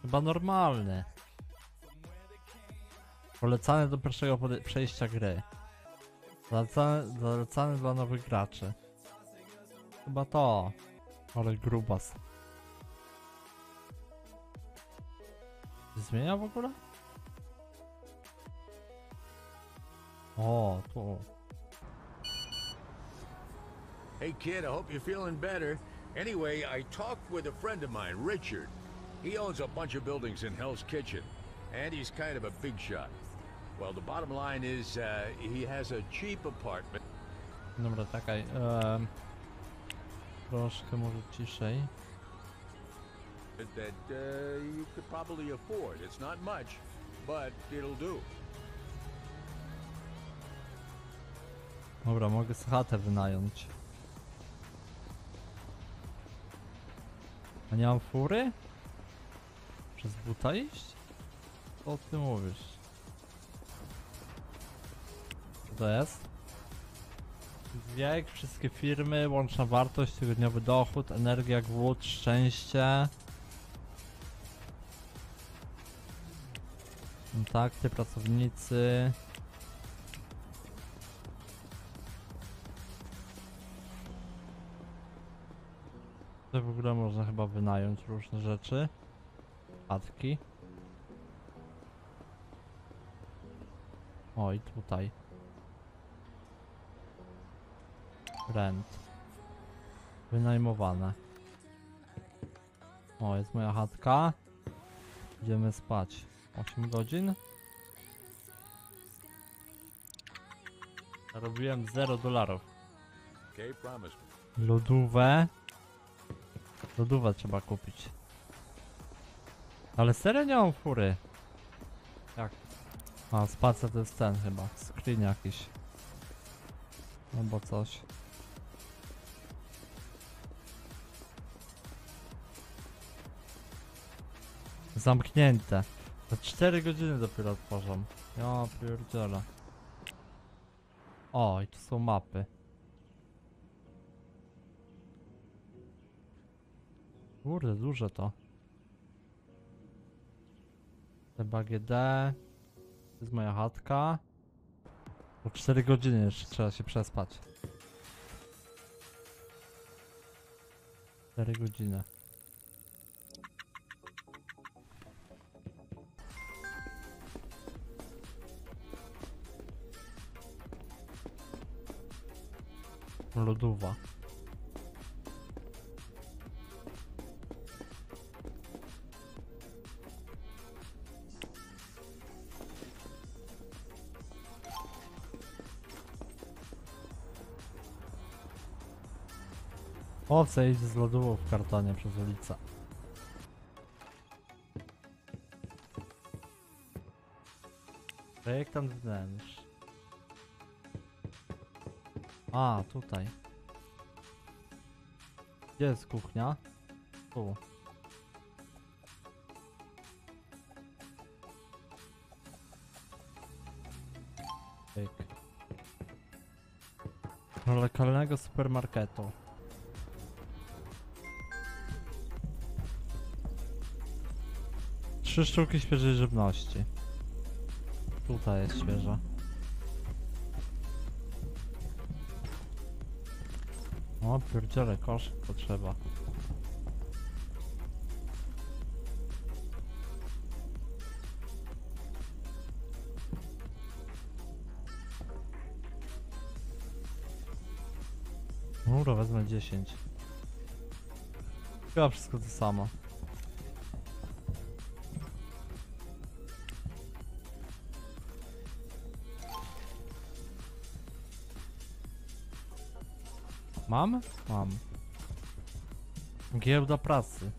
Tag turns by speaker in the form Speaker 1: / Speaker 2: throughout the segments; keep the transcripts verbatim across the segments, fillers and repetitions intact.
Speaker 1: Chyba normalny. Polecany do pierwszego przejścia gry. Zalecany, zalecany dla nowych graczy. Chyba to. Ale grubas. Zmienia w ogóle? O, tu.
Speaker 2: Hey kid, I hope you're feeling better. Anyway, I talked with a friend of mine, Richard. He owns a bunch of buildings in Hell's Kitchen, and he's kind of a big shot. Well, the bottom line is, uh, he has a cheap apartment.
Speaker 1: Dobra, czekaj. Um, troszkę może ciszej.
Speaker 2: That uh, you could probably afford. It's not much, but it'll do.
Speaker 1: Dobra, mogę sobie chatę wynająć. A nie mam fury? Przez buta iść? Co ty mówisz? Co to jest? Wiek, wszystkie firmy, łączna wartość, tygodniowy dochód, energia, głód, szczęście. Kontakty, pracownicy. To w ogóle można chyba wynająć różne rzeczy. Chatki. O, i tutaj. Rent. Wynajmowane. O, jest moja chatka. Idziemy spać. osiem godzin. Zarobiłem zero dolarów.
Speaker 2: Okay, promise me.
Speaker 1: Lodówę. Lodówę trzeba kupić. Ale serio nie mam fury. Jak? A, spacer to jest ten chyba. Screen jakiś. Albo coś. Zamknięte. Za cztery godziny dopiero otworzą. Ja pierdzielę. O, i tu są mapy. Kurde, duże to. T B G D. To jest moja chatka. Po cztery godziny jeszcze trzeba się przespać. cztery godziny. Lodówa. Owce idzie z lodówą w kartonie przez ulicę. Projektant wnętrz. A, tutaj. Gdzie jest kuchnia? Tu. Pyk. Do lokalnego supermarketu. Trzy sztuki świeżej żywności. Tutaj jest świeża. O, pierdziele, koszyk potrzeba. Dobra, wezmę dziesięć. Chyba wszystko to samo. Mam? Mam. Giełda pracy.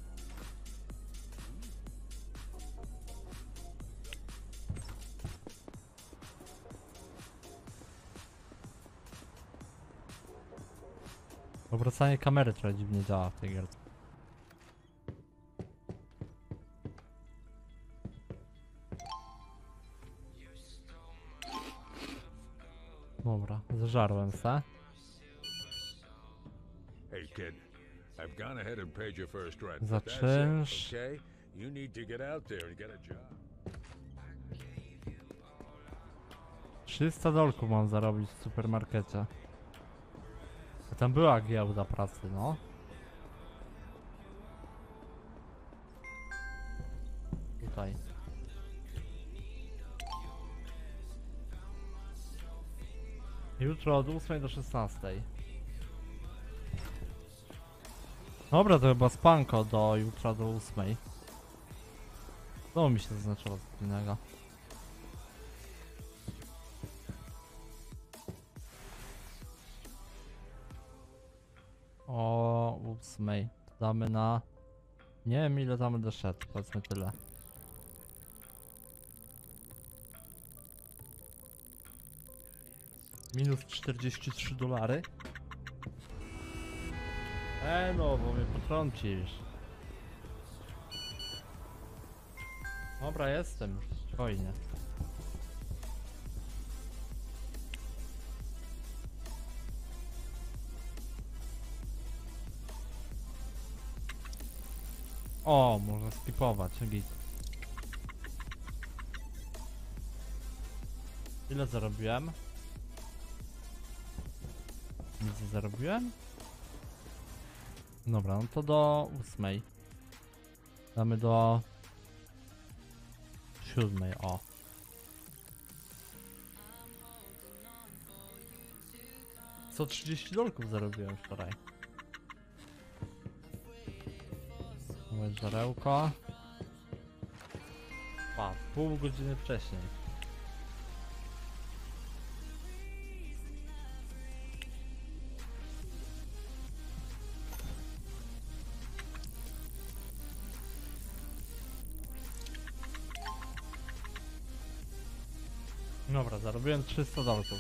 Speaker 1: Obracanie kamery trochę dziwnie działa w tej gierce. Dobra, zeżarłem se.
Speaker 2: Hey kid, I've gone ahead and paid your first rent.
Speaker 1: Za
Speaker 2: but that's it,
Speaker 1: czynsz.
Speaker 2: okay? You need to get out there and get a job.
Speaker 1: trzysta dolków mam zarobić w supermarkecie. A tam była giełda pracy, no. Tutaj. Jutro od ósmej do szesnastej. Dobra, to chyba spanko do jutra do ósmej. Znowu mi się zaznaczyło coś innego. O ósmej. Damy na... Nie wiem ile tam będę szedł, powiedzmy tyle. Minus czterdzieści trzy dolary. E no, bo mnie potrącisz. Dobra, jestem już spokojnie. O, można skipować, git. Ile zarobiłem? Nic nie zarobiłem? Dobra, no to do ósmej. Damy do siódmej, o. Co trzydzieści dolków zarobiłem wczoraj. Moje żarełko. Pa, pół godziny wcześniej. Dobra, zarobiłem trzysta dolków.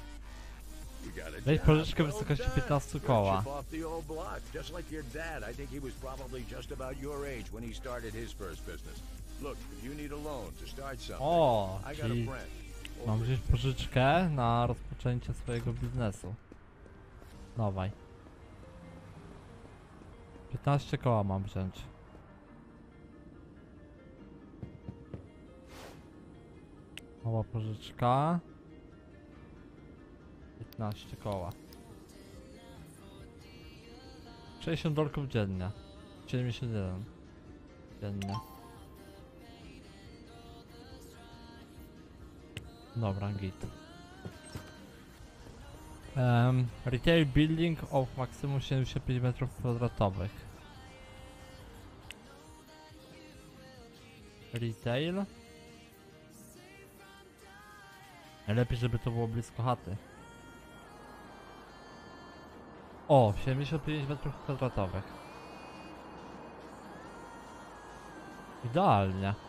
Speaker 1: Weź pożyczkę w wysokości piętnaście koła.
Speaker 2: Just like your dad, I think he was probably just about your age when he started his first business. Look, if you need a loan to start something,
Speaker 1: O,
Speaker 2: I got a
Speaker 1: czyli
Speaker 2: friend.
Speaker 1: mam wziąć pożyczkę na rozpoczęcie swojego biznesu. Dawaj. piętnaście koła mam wziąć. Mała pożyczka. piętnaście koła. sześćdziesiąt dolków dziennie. siedemdziesiąt jeden dziennie. Dobra, git. Um, retail building of maksimum siedemdziesiąt pięć metrów kwadratowych. Retail. Najlepiej, żeby to było blisko chaty. O, siedemdziesiąt pięć metrów kwadratowych. Idealnie.